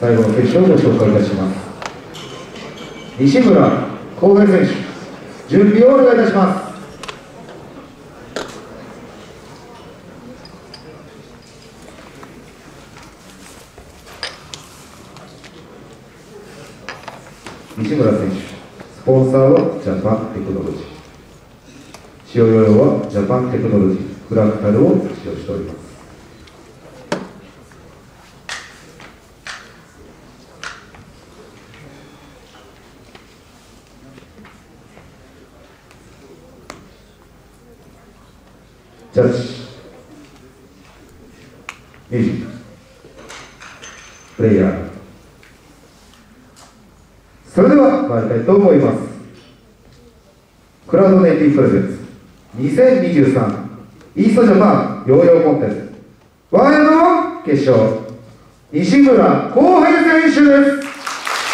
最後の決勝をご紹介いたします。西村航平選手、準備をお願いいたします。西村選手、スポンサーはジャパンテクノロジー、使用用はジャパンテクノロジーフラクタルを使用しております。ジャッジミュージックプレイヤー、それでは参りたいと思います。クラウドネイティブプレゼンツ2023イーストジャパンヨーヨーコンテストワンエンドの決勝、西村航平選手です。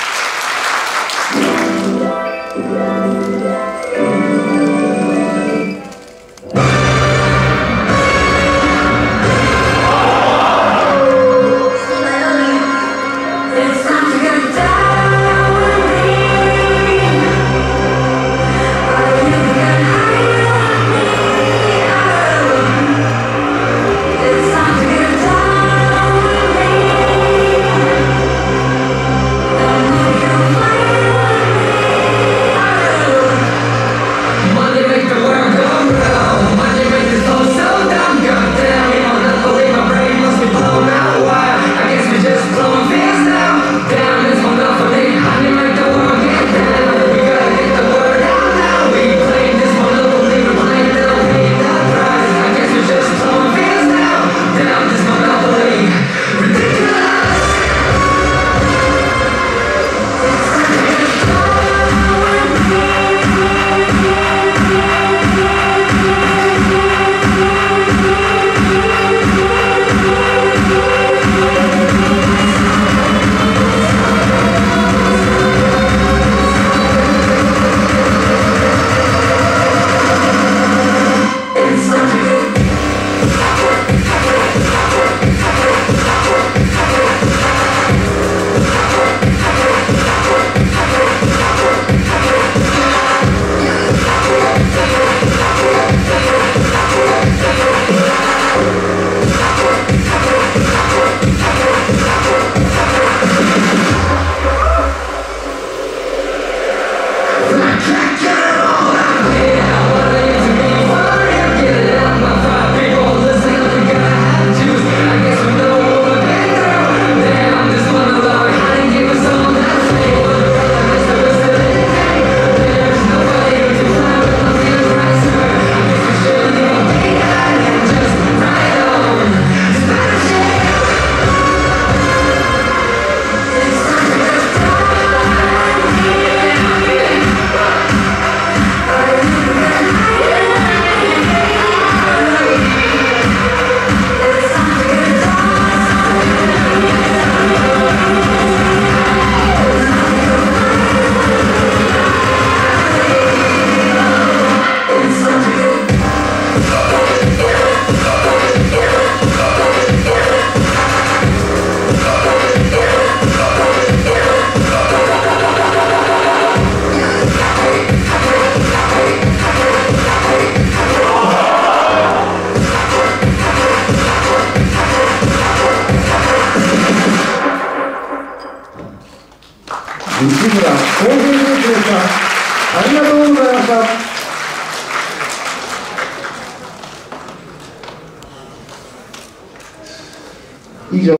西村航平選手でした。ありがとうございました。以上。